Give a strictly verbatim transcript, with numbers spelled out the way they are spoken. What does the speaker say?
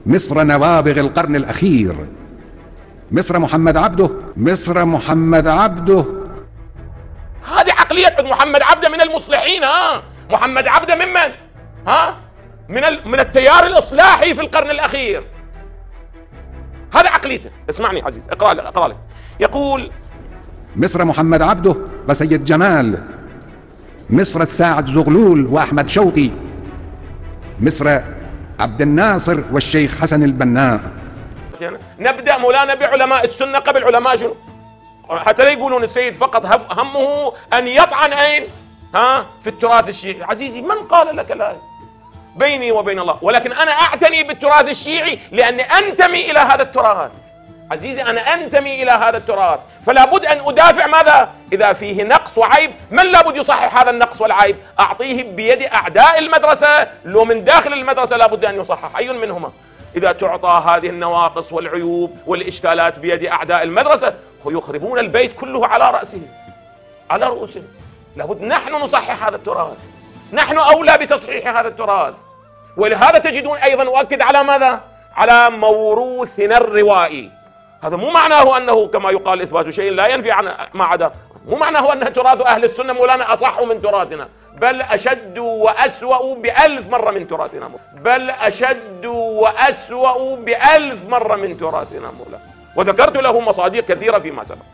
مصر نوابغ القرن الأخير، مصر محمد عبده، مصر محمد عبده. هذه عقلية محمد عبده من المصلحين. ها محمد عبده ممن؟ ها من ال... من التيار الإصلاحي في القرن الأخير. هذا عقليته. اسمعني عزيز، اقرأ لك اقرأ لك. يقول مصر محمد عبده وسيد جمال، مصر الساعد زغلول وأحمد شوقي، مصر عبد الناصر والشيخ حسن البناء. نبدأ مولانا بعلماء السنة قبل علماء شنو؟ حتى لا يقولون السيد فقط همه أن يطعن أين؟ ها في التراث الشيعي. عزيزي من قال لك لا؟ بيني وبين الله، ولكن أنا أعتني بالتراث الشيعي لأني أنتمي إلى هذا التراث. عزيزي أنا أنتمي إلى هذا التراث، فلا بد أن أدافع ماذا؟ إذا فيه نقص وعيب، من لا بد يصحح هذا النقص والعيب؟ أعطيه بيد أعداء المدرسة، لو من داخل المدرسة لا بد أن يصحح. أي منهما؟ إذا تعطى هذه النواقص والعيوب والإشكالات بيد أعداء المدرسة يخربون البيت كله على رأسه على رؤوسهم. لابد نحن نصحح هذا التراث، نحن أولى بتصحيح هذا التراث. ولهذا تجدون أيضا أؤكد على ماذا؟ على موروثنا الروائي. هذا مو معناه أنه كما يقال إثبات شيء لا ينفي عن ما عدا، مو معناه أن تراث أهل السنة مولانا أصح من تراثنا، بل أشد وأسوأ بألف مرة من تراثنا، بل أشد وأسوأ بألف مرة من تراثنا مولانا. وذكرت له مصادر كثيرة فيما سبق.